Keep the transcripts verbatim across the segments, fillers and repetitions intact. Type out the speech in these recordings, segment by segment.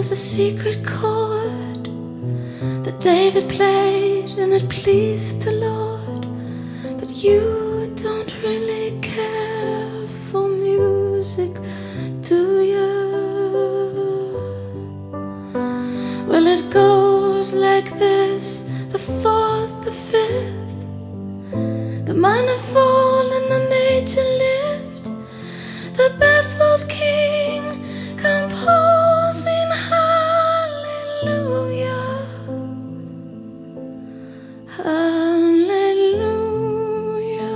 was a secret chord that David played and it pleased the Lord. But you don't really care for music, do you? Well, it goes like this: the fourth, the fifth, the minor fall and the major lift, the baffled king composing hallelujah, hallelujah,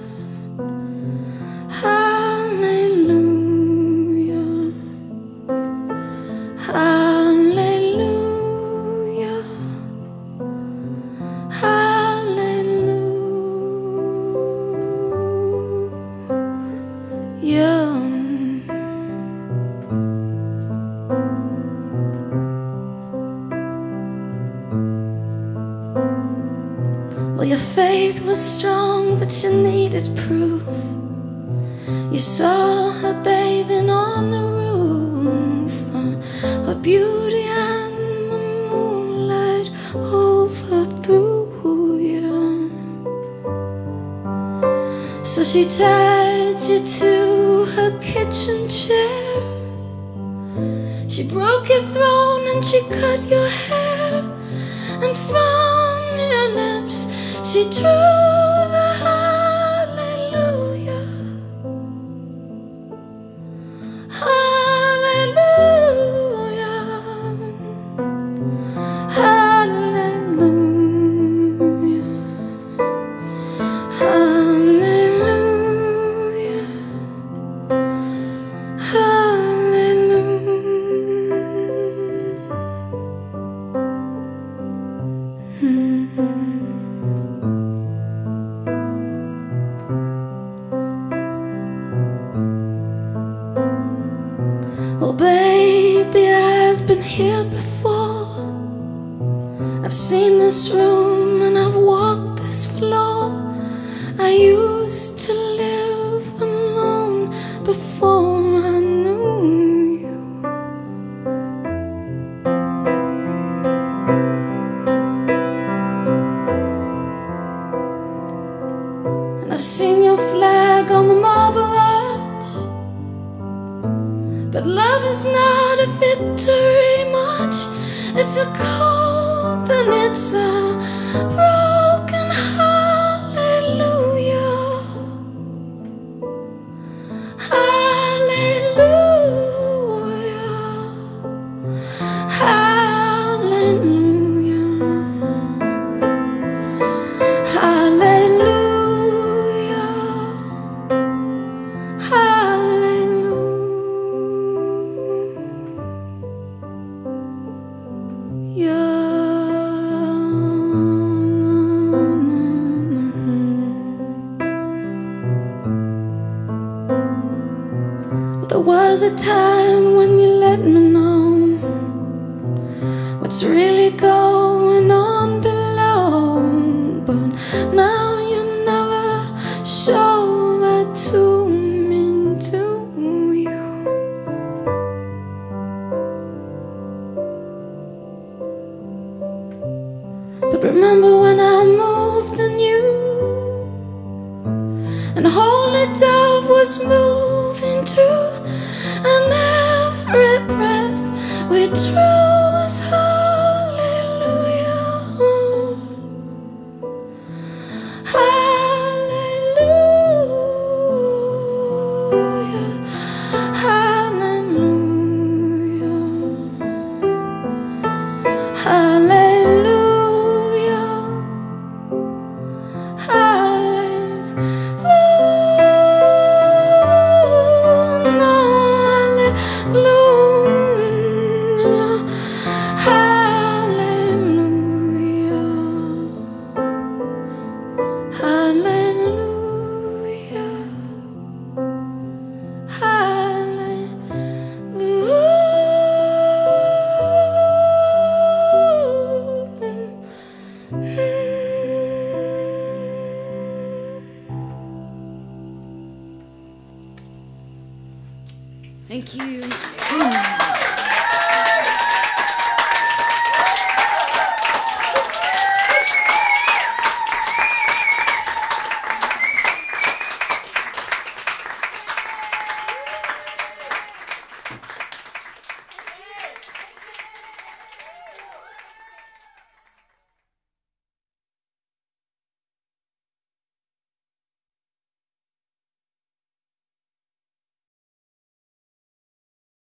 hallelujah, hallelujah, hallelujah. Well, your faith was strong, but you needed proof. You saw her bathing on the roof, her beauty and the moonlight overthrew you. So she tied you to her kitchen chair, she broke your throne and she cut your hair, and from your lips she drew the hallelujah, hallelujah, hallelujah, hallelujah, hallelujah. Mm-hmm. Well, baby, I've been here before. I've seen this room and I've walked this floor. I used to live alone before I knew you. And I've seen your flag on the marble arch. But love is not a victory march, it's a cold and it's a broken hallelujah, hallelujah, hallelujah, hallelujah, hallelujah. There was a time when you let me know what's really going on below, but now you never show that to me, do you? But remember when I moved in you, and Holy Dove was moving too, and every breath we drew was hallelujah, hallelujah, hallelujah, hallelujah, hallelujah. Thank you.